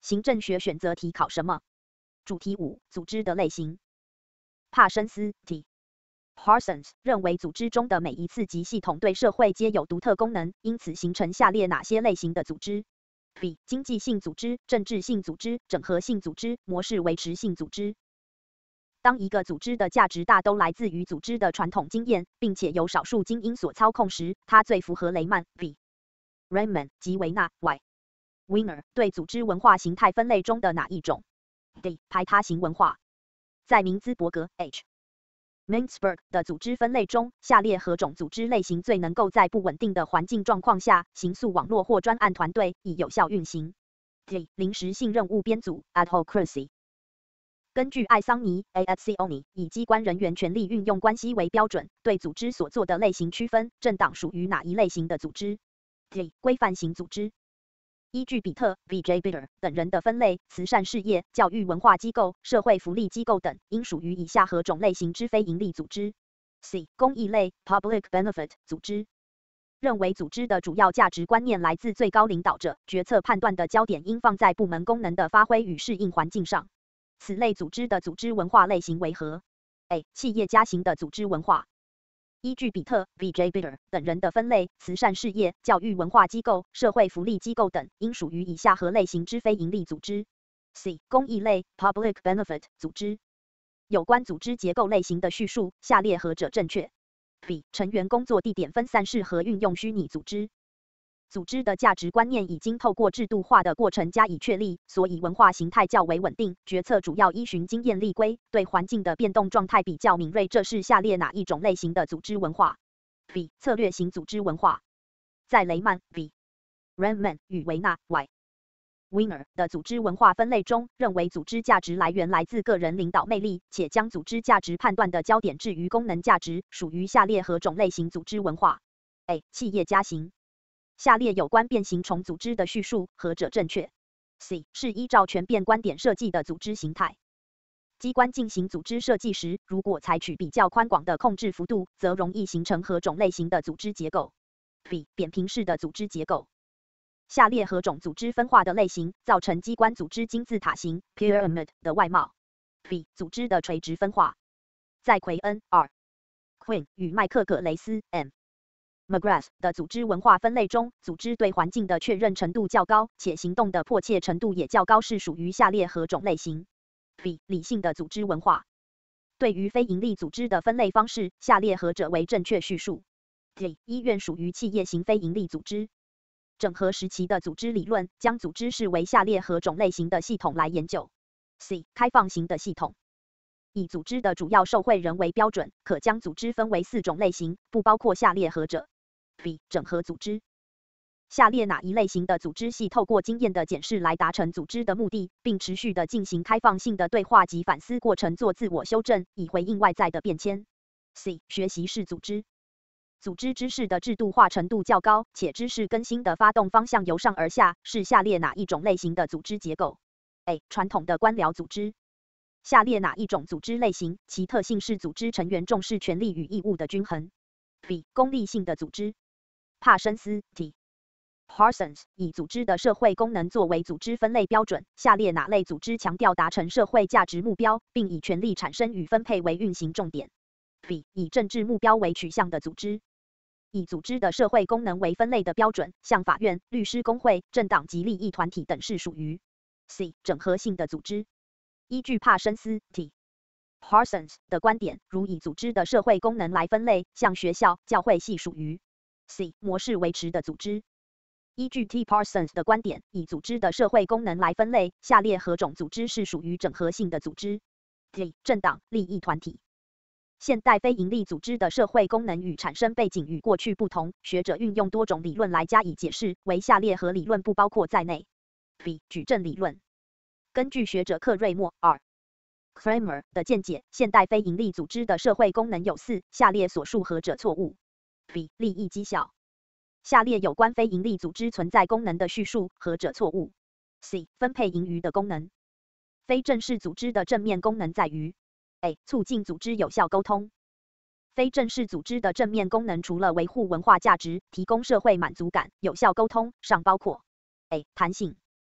行政学选择题考什么？主题5：组织的类型。帕申斯 T. Parsons 认为，组织中的每一次及系统对社会皆有独特功能，因此形成下列哪些类型的组织 ？B. 经济性组织、政治性组织、整合性组织、模式维持性组织。当一个组织的价值大都来自于组织的传统经验，并且由少数精英所操控时，它最符合雷曼 B. Raymond 及维纳 Y. Wiener 对组织文化形态分类中的哪一种 ？D. 排他型文化。在明兹伯格 H. Mintzberg 的组织分类中，下列何种组织类型最能够在不稳定的环境状况下，形塑网络或专案团队以有效运行 ？D. 临时性任务编组 （Adhocracy）。根据艾桑尼 （AFCONI） 以机关人员权力运用关系为标准，对组织所做的类型区分，政党属于哪一类型的组织 ？D. 规范型组织。依据比特 （B.J. Bitter） 等人的分类，慈善事业、教育文化机构、社会福利机构等，应属于以下何种类型之非营利组织 ？C. 公益类 （Public Benefit） 组织。认为组织的主要价值观念来自最高领导者，决策判断的焦点应放在部门功能的发挥与适应环境上。此类组织的组织文化类型为何 ？A. 企业家型的组织文化。依据比特 （B.J. Bitter） 等人的分类，慈善事业、教育文化机构、社会福利机构等，应属于以下何类型之非营利组织 ？C. 公益类 （Public Benefit） 组织。有关组织结构类型的叙述，下列何者正确 ？B. 成员工作地点分散适合运用虚拟组织。组织的价值观念已经透过制度化的过程加以确立，所以文化形态较为稳定，决策主要依循经验立规，对环境的变动状态比较敏锐。这是下列哪一种类型的组织文化 ？B. 策略型组织文化。在雷曼 B. Raymond 与维纳 Y. Wiener 的组织文化分类中，认为组织价值来源来自个人领导魅力，且将组织价值判断的焦点置于功能价值，属于下列何种类型组织文化 ？A. 企业家型。下列有关变形虫组织的叙述，何者正确 ？C. 是依照全变观点设计的组织形态。机关进行组织设计时，如果采取比较宽广的控制幅度，则容易形成何种类型的组织结构 ？B. 扁平式的组织结构。下列何种组织分化的类型造成机关组织金字塔形 （pyramid） 的外貌 ？B. 组织的垂直分化。在奎恩 R. Quinn 与麦克葛雷斯 M. McGrath 的组织文化分类中，组织对环境的确认程度较高，且行动的迫切程度也较高，是属于下列何种类型 ？B. 理性的组织文化。对于非营利组织的分类方式，下列何者为正确叙述 ？D. 医院属于企业型非营利组织。整合时期的组织理论将组织视为下列何种类型的系统来研究 ？C. 开放型的系统。以组织的主要受惠人为标准，可将组织分为4种类型，不包括下列何者。B. 整合组织。下列哪一类型的组织系透过经验的检视来达成组织的目的，并持续的进行开放性的对话及反思过程，做自我修正，以回应外在的变迁 ？C. 学习式组织。组织知识的制度化程度较高，且知识更新的发动方向由上而下，是下列哪一种类型的组织结构 ？A. 传统的官僚组织。下列哪一种组织类型，其特性是组织成员重视权利与义务的均衡 ？B. 功利性的组织。帕申斯 T. Parsons 以组织的社会功能作为组织分类标准，下列哪类组织强调达成社会价值目标，并以权力产生与分配为运行重点 ？B. 以政治目标为取向的组织。以组织的社会功能为分类的标准，像法院、律师工会、政党及利益团体等是属于 C. 整合性的组织。依据帕申斯 T. Parsons 的观点，如以组织的社会功能来分类，像学校、教会系属于 C. 模式维持的组织。依据 T. Parsons 的观点，以组织的社会功能来分类，下列何种组织是属于整合性的组织 ？D. 政党、利益团体。现代非营利组织的社会功能与产生背景与过去不同，学者运用多种理论来加以解释，为下列何理论不包括在内 ？B. 矩阵理论。根据学者克瑞默 R. Kramer 的见解，现代非营利组织的社会功能有4，下列所述何者错误 ？B. 利益绩效。下列有关非营利组织存在功能的叙述，何者错误 ？C. 分配盈余的功能。非正式组织的正面功能在于 A. 促进组织有效沟通。非正式组织的正面功能除了维护文化价值、提供社会满足感、有效沟通，尚包括 A. 弹性。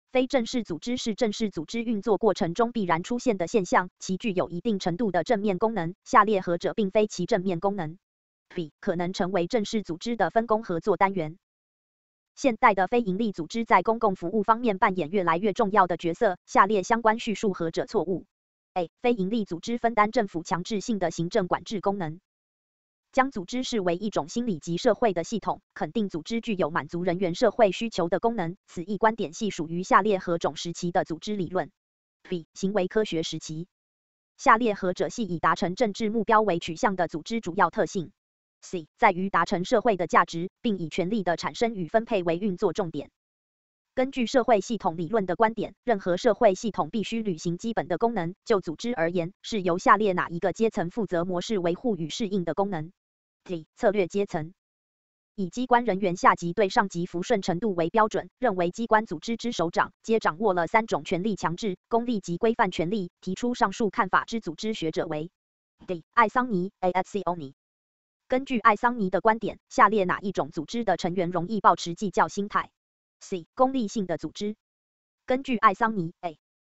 非正式组织是正式组织运作过程中必然出现的现象，其具有一定程度的正面功能，下列何者并非其正面功能 ？B. 可能成为正式组织的分工合作单元。现代的非营利组织在公共服务方面扮演越来越重要的角色，下列相关叙述何者错误 ？A. 非营利组织分担政府强制性的行政管制功能。将组织视为一种心理及社会的系统，肯定组织具有满足人员社会需求的功能。此一观点系属于下列何种时期的组织理论 ？B. 行为科学时期。下列何者系以达成政治目标为取向的组织主要特性 ？C. 在于达成社会的价值，并以权力的产生与分配为运作重点。根据社会系统理论的观点，任何社会系统必须履行基本的功能。就组织而言，是由下列哪一个阶层负责模式维护与适应的功能？ D. 策略阶层。以机关人员下级对上级服顺程度为标准，认为机关组织之首长皆掌握了3种权力强制、公力及规范权力。提出上述看法之组织学者为 D. 艾桑尼 （Azioni）。根据艾桑尼的观点，下列哪一种组织的成员容易抱持计较心态 ？C. 功利性的组织。根据艾桑尼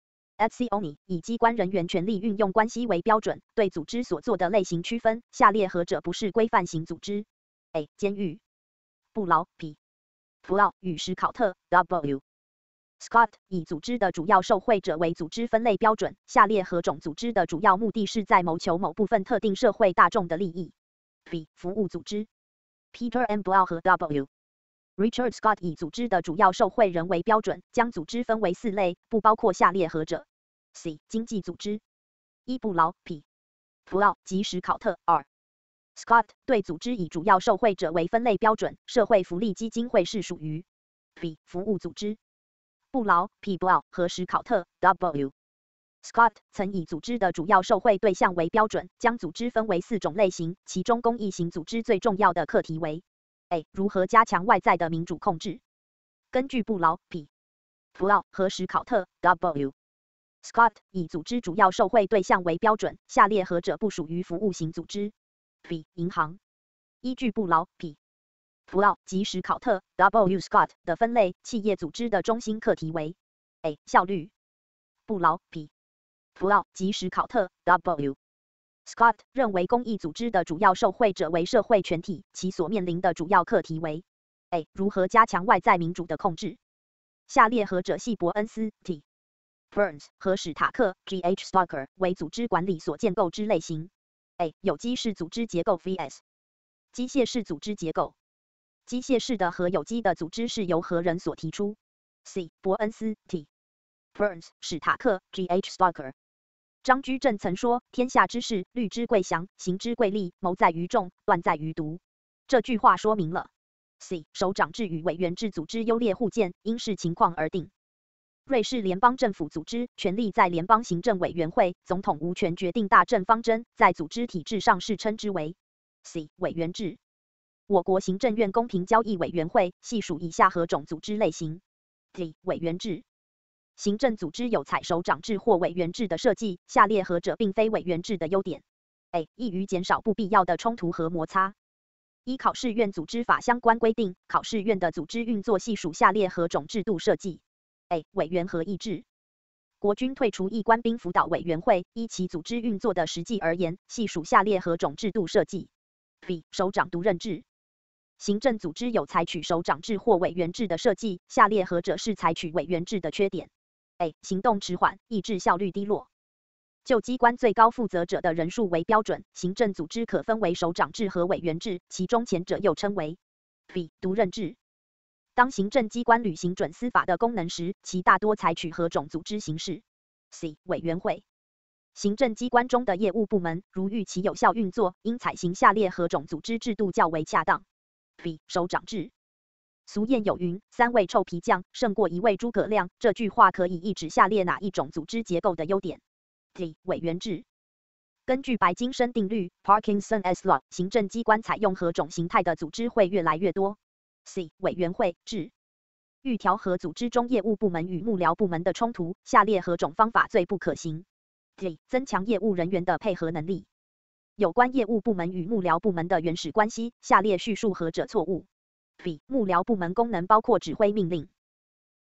（Azioni） 以机关人员权力运用关系为标准，对组织所做的类型区分，下列何者不是规范型组织 ？A. 监狱。布劳 P. 普奥与史考特 W. Scott 以组织的主要受惠者为组织分类标准，下列何种组织的主要目的是在谋求某部分特定社会大众的利益 ？B. 服务组织。Peter M. Blau 和 W. Richard Scott 以组织的主要受惠人为标准，将组织分为4类，不包括下列何者 ？C. 经济组织。伊布劳 P. 普奥及史考特 R. Scott 对组织以主要受惠者为分类标准，社会福利基金会是属于 B. 服务组织。布劳 P. Blau 和史考特 W. Scott 曾以组织的主要受惠对象为标准，将组织分为4种类型，其中公益型组织最重要的课题为 A. 如何加强外在的民主控制。根据布劳 P. 普奥和史考特 W. Scott 以组织主要受惠对象为标准，下列何者不属于服务型组织 ？B. 银行。依据布劳 P. 普奥及史考特 W. Scott 的分类，企业组织的中心课题为 A. 效率。布劳 P. 普奥及史考特 W. Scott 认为公益组织的主要受惠者为社会全体，其所面临的主要课题为 A. 如何加强外在民主的控制。下列何者系伯恩斯 T. Burns 和史塔克 G.H. Stalker 为组织管理所建构之类型 ？A. 有机式组织结构 vs 机械式组织结构。机械式的和有机的组织是由何人所提出 ？C. 伯恩斯 T. Burns 史塔克 G.H. Stalker。张居正曾说：“天下之事，虑之贵祥，行之贵利，谋在于众，断在于独。”这句话说明了 C. 首长制与委员制组织优劣互见，因视情况而定。瑞士联邦政府组织权力在联邦行政委员会，总统无权决定大政方针，在组织体制上是称之为 C. 委员制。我国行政院公平交易委员会系属以下何种组织类型 ？D. 委员制。行政组织有采首长制或委员制的设计，下列何者并非委员制的优点 ？A. 易于减少不必要的冲突和摩擦。依考试院组织法相关规定，考试院的组织运作系属下列何种制度设计 ？A. 委员合议制。国军退出役官兵辅导委员会，依其组织运作的实际而言，系属下列何种制度设计 ？B. 首长独任制。行政组织有采取首长制或委员制的设计，下列何者是采取委员制的缺点 ？A. 行动迟缓，意志效率低落。就机关最高负责者的人数为标准，行政组织可分为首长制和委员制，其中前者又称为 B. 独任制。当行政机关履行准司法的功能时，其大多采取何种组织形式 ？C. 委员会。行政机关中的业务部门，如欲其有效运作，应采行下列何种组织制度较为恰当 ？B. 首长制。俗谚有云：“3位臭皮匠胜过1位诸葛亮。”这句话可以意指下列哪一种组织结构的优点 ？D. 委员制。根据白金生定律 （Parkinson's Law），行政机关采用何种形态的组织会越来越多 ？C. 委员会制。欲调和组织中业务部门与幕僚部门的冲突，下列何种方法最不可行 ？D. 增强业务人员的配合能力。有关业务部门与幕僚部门的原始关系，下列叙述何者错误 ？B. 幕僚部门功能包括指挥命令。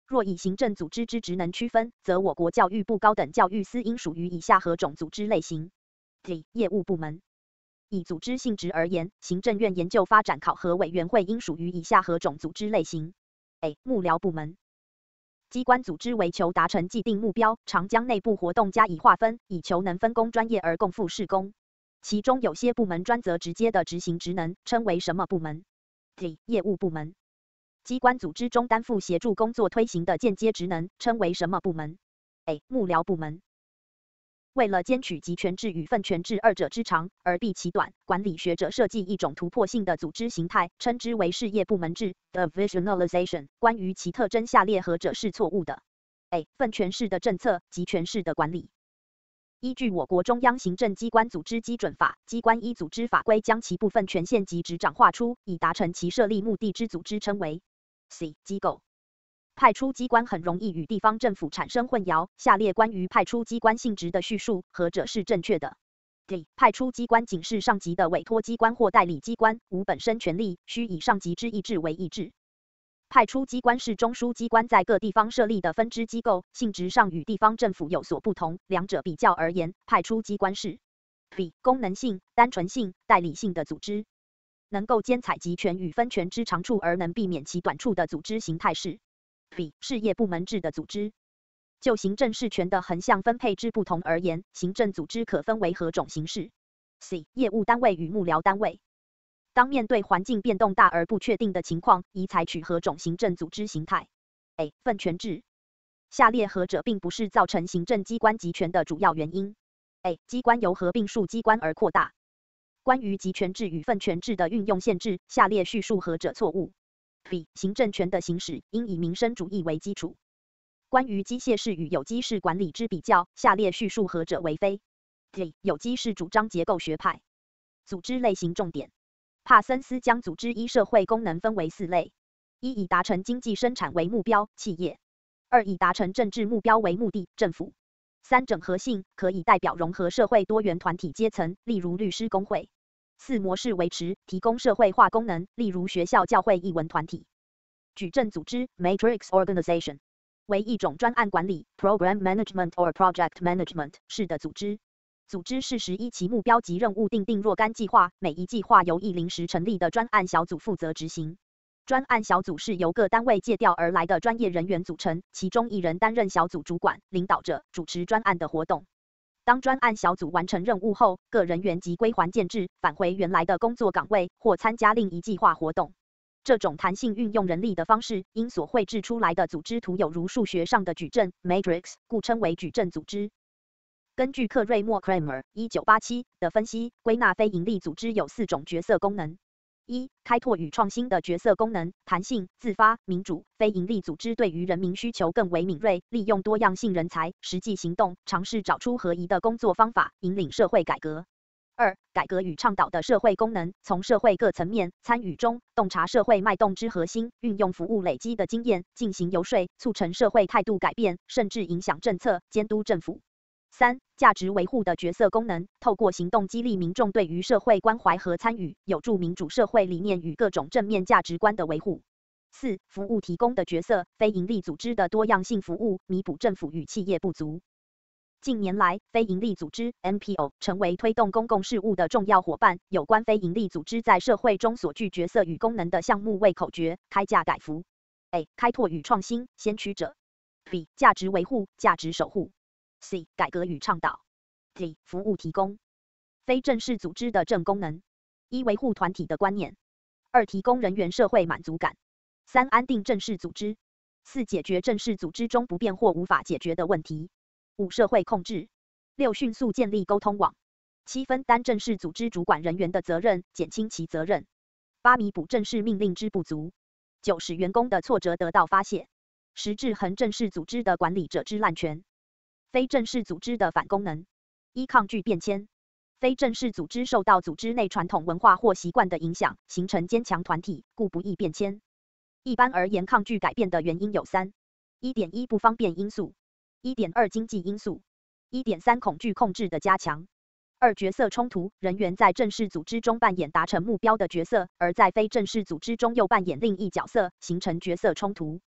若以行政组织之职能区分，则我国教育部高等教育司应属于以下何种组织类型 ：D. 业务部门。以组织性质而言，行政院研究发展考核委员会应属于以下何种组织类型 ：A. 幕僚部门。机关组织为求达成既定目标，常将内部活动加以划分，以求能分工专业而共赴事工。其中有些部门专责直接的执行职能，称为什么部门 ？D. 业务部门。机关组织中担负协助工作推行的间接职能，称为什么部门 ？A. 幕僚部门。为了兼取集权制与分权制二者之长，而避其短，管理学者设计一种突破性的组织形态，称之为事业部门制 （divisionalization）。关于其特征，下列何者是错误的 ？A. 分权式的政策，集权式的管理。依据我国中央行政机关组织基准法，机关依组织法规将其部分权限及职掌划出，以达成其设立目的之组织称为 C. 机构。派出机关很容易与地方政府产生混淆，下列关于派出机关性质的叙述，何者是正确的 ？D. 派出机关仅是上级的委托机关或代理机关，无本身权力，需以上级之意志为意志。派出机关是中枢机关在各地方设立的分支机构，性质上与地方政府有所不同，两者比较而言，派出机关是 B. 功能性、单纯性、代理性的组织，能够兼采集权与分权之长处而能避免其短处的组织形态是B. 事业部门制的组织。就行政事权的横向分配之不同而言，行政组织可分为何种形式 ？C. 业务单位与幕僚单位。当面对环境变动大而不确定的情况，宜采取何种行政组织形态 ？A. 分权制。下列何者并不是造成行政机关集权的主要原因 ？A. 机关由合并数机关而扩大。关于集权制与分权制的运用限制，下列叙述何者错误？ B. 行政权的行使应以民生主义为基础。关于机械式与有机式管理之比较，下列叙述何者为非 ？D. 有机式主张结构学派。组织类型重点。帕森斯将组织依社会功能分为4类：一、以达成经济生产为目标，企业；二、以达成政治目标为目的，政府；三、整合性，可以代表融合社会多元团体阶层，例如律师工会。4、模式维持，提供社会化功能，例如学校、教会、艺文团体。矩阵组织 （Matrix Organization） 为一种专案管理 （Program Management or Project Management） 式的组织。组织适时依其目标及任务订定若干计划，每一计划由一临时成立的专案小组负责执行。专案小组是由各单位借调而来的专业人员组成，其中一人担任小组主管，领导着主持专案的活动。当专案小组完成任务后，各人员即归还建制，返回原来的工作岗位或参加另一计划活动。这种弹性运用人力的方式，因所绘制出来的组织图有如数学上的矩阵 （matrix），故称为矩阵组织。根据克瑞默 （Kramer） 1987的分析，归纳非营利组织有4种角色功能：一、开拓与创新的角色功能，弹性、自发、民主。非营利组织对于人民需求更为敏锐，利用多样性人才，实际行动，尝试找出合宜的工作方法，引领社会改革。二、改革与倡导的社会功能，从社会各层面参与中，洞察社会脉动之核心，运用服务累积的经验，进行游说，促成社会态度改变，甚至影响政策，监督政府。3、价值维护的角色功能，透过行动激励民众对于社会关怀和参与，有助民主社会理念与各种正面价值观的维护。4、服务提供的角色，非营利组织的多样性服务，弥补政府与企业不足。近年来，非营利组织 NPO 成为推动公共事务的重要伙伴。有关非营利组织在社会中所具角色与功能的项目为口诀：开价改服。A. 开拓与创新，先驱者。B. 价值维护，价值守护。C. 改革与倡导。D. 服务提供。非正式组织的正功能：一、维护团体的观念；二、提供人员社会满足感；三、安定正式组织；四、解决正式组织中不便或无法解决的问题；五、社会控制；六、迅速建立沟通网；七、分担正式组织主管人员的责任，减轻其责任；八、弥补正式命令之不足；九、使员工的挫折得到发泄；十、制衡正式组织的管理者之滥权。非正式组织的反功能：一、抗拒变迁。非正式组织受到组织内传统文化或习惯的影响，形成坚强团体，故不易变迁。一般而言，抗拒改变的原因有3： 1.1 不方便因素； 1.2 经济因素； 1.3 恐惧控制的加强。2、角色冲突，人员在正式组织中扮演达成目标的角色，而在非正式组织中又扮演另一角色，形成角色冲突。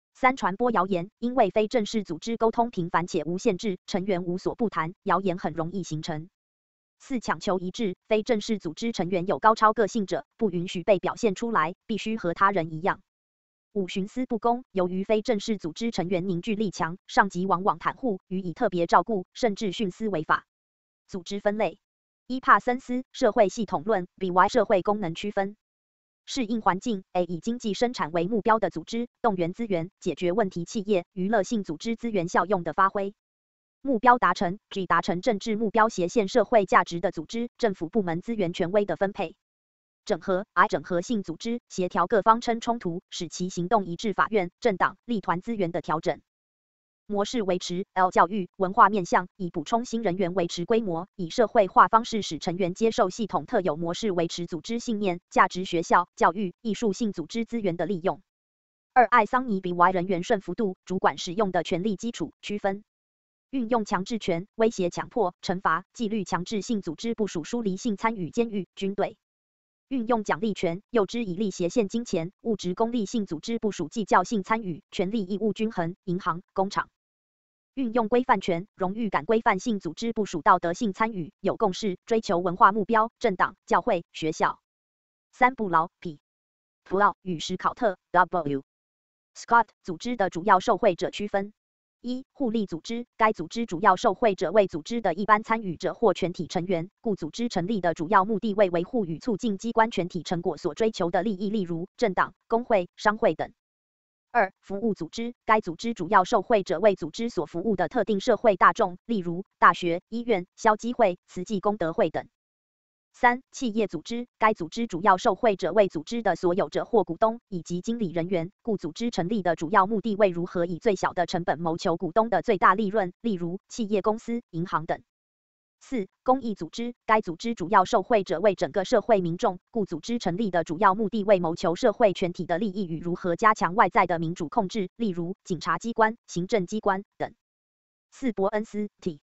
3、传播谣言，因为非正式组织沟通频繁且无限制，成员无所不谈，谣言很容易形成。4、强求一致，非正式组织成员有高超个性者，不允许被表现出来，必须和他人一样。5、徇私不公，由于非正式组织成员凝聚力强，上级往往袒护，予以特别照顾，甚至徇私违法。组织分类：一、帕森斯社会系统论 （BY） 社会功能区分。适应环境 A 以经济生产为目标的组织，动员资源解决问题企业，娱乐性组织资源效用的发挥。目标达成 G 达成政治目标实现社会价值的组织，政府部门资源权威的分配。整合 I 整合性组织，协调各方称冲突，使其行动一致。法院、政党、立团资源的调整。模式维持 L 教育文化面向，以补充新人员维持规模，以社会化方式使成员接受系统特有模式维持组织信念、价值。学校、教育、艺术性组织资源的利用。2、艾桑尼 BY 人员顺服度，主管使用的权力基础区分。运用强制权、威胁、强迫、惩罚、纪律强制性组织部署疏离性参与监狱、军队。运用奖励权、诱之以利胁现金钱、物质功利性组织部署计较性参与、权利义务均衡、银行、工厂。运用规范权、荣誉感规范性组织部署道德性参与、有共识、追求文化目标、政党、教会、学校。3、不劳 P 普劳与史考特 W Scott 组织的主要受惠者区分。1、互利组织，该组织主要受惠者为组织的一般参与者或全体成员，故组织成立的主要目的为维护与促进机关全体成果所追求的利益，例如政党、工会、商会等。2、服务组织，该组织主要受惠者为组织所服务的特定社会大众，例如大学、医院、消基会、慈济功德会等。3、企业组织，该组织主要受惠者为组织的所有者或股东以及经理人员，故组织成立的主要目的为如何以最小的成本谋求股东的最大利润，例如企业公司、银行等。4、公益组织，该组织主要受惠者为整个社会民众，故组织成立的主要目的为谋求社会全体的利益与如何加强外在的民主控制，例如警察机关、行政机关等。4、伯恩斯 T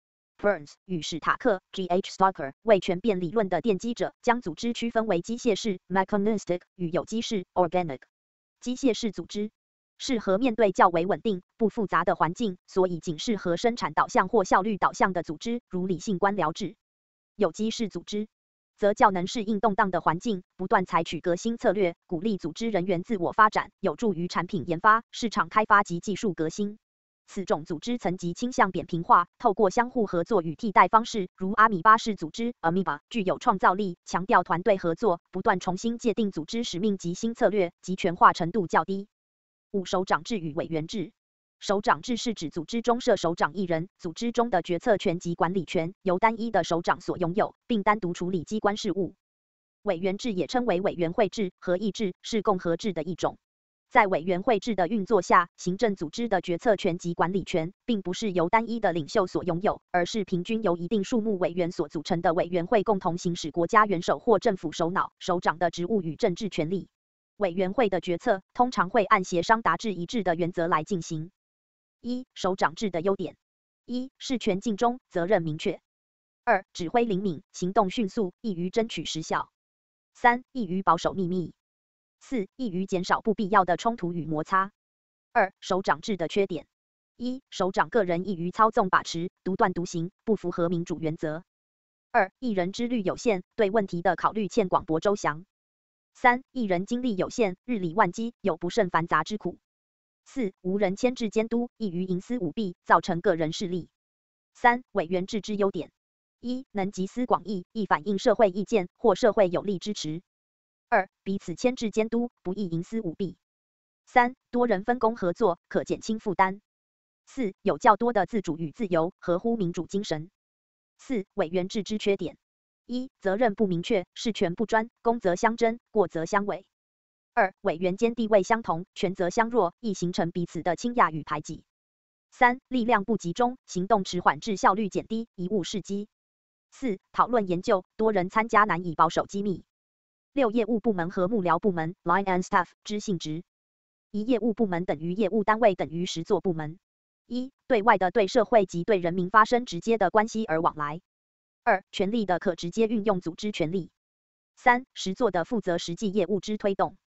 Burns 与史塔克 G.H. Starker 为权变理论的奠基者，将组织区分为机械式 mechanistic 与有机式 organic。机械式组织适合面对较为稳定、不复杂的环境，所以仅适合生产导向或效率导向的组织，如理性官僚制。有机式组织则较能适应动荡的环境，不断采取革新策略，鼓励组织人员自我发展，有助于产品研发、市场开发及技术革新。此种组织层级倾向扁平化，透过相互合作与替代方式，如阿米巴式组织 （Amoeba） 具有创造力，强调团队合作，不断重新界定组织使命及新策略，集权化程度较低。5、首长制与委员制。首长制是指组织中设首长一人，组织中的决策权及管理权由单一的首长所拥有，并单独处理机关事务。委员制也称为委员会制、合议制，是共和制的一种。在委员会制的运作下，行政组织的决策权及管理权，并不是由单一的领袖所拥有，而是平均由一定数目委员所组成的委员会共同行使国家元首或政府首脑、首长的职务与政治权利。委员会的决策通常会按协商达至一致的原则来进行。1、首长制的优点。1、事权尽忠，责任明确。2、指挥灵敏，行动迅速，易于争取实效。3、易于保守秘密。4、易于减少不必要的冲突与摩擦。2、首长制的缺点。1、首长个人易于操纵把持，独断独行，不符合民主原则。2、一人之虑有限，对问题的考虑欠广博周详。3、一人精力有限，日理万机，有不胜繁杂之苦。4、无人牵制监督，易于营私舞弊，造成个人势力。3、委员制之优点。1、能集思广益，易反映社会意见或社会有力支持。2、彼此牵制监督，不易营私舞弊。3、多人分工合作，可减轻负担。4、有较多的自主与自由，合乎民主精神。4、委员制之缺点。1、责任不明确，事权不专，公责相争，过责相委。2、委员间地位相同，权责相若，易形成彼此的倾轧与排挤。3、力量不集中，行动迟缓致效率减低，贻误事机。4、讨论研究，多人参加难以保守机密。6、业务部门和幕僚部门 （Line and Staff） 之性质。1、业务部门等于业务单位等于实作部门。1、对外的对社会及对人民发生直接的关系而往来。2、权力的可直接运用组织权力。3、实作的负责实际业务之推动。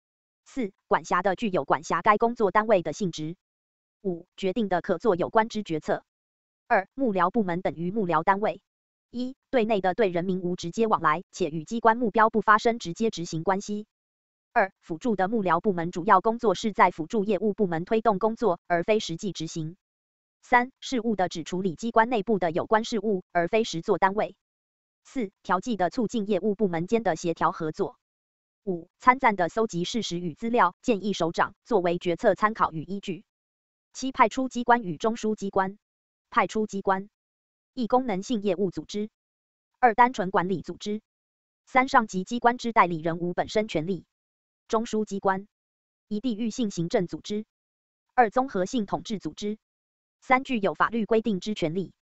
4. 管辖的具有管辖该工作单位的性质。5. 决定的可做有关之决策。2. 幕僚部门等于幕僚单位。1. 对内的对人民无直接往来，且与机关目标不发生直接执行关系。2. 辅助的幕僚部门主要工作是在辅助业务部门推动工作，而非实际执行。3. 事务的只处理机关内部的有关事务，而非实作单位。4. 调剂的促进业务部门间的协调合作。5. 参赞的搜集事实与资料，建议首长作为决策参考与依据。7. 派出机关与中枢机关。派出机关。1. 功能性业务组织。2. 单纯管理组织。3. 上级机关之代理人无本身权利。中枢机关。1. 地域性行政组织。2. 综合性统治组织。3. 具有法律规定之权利。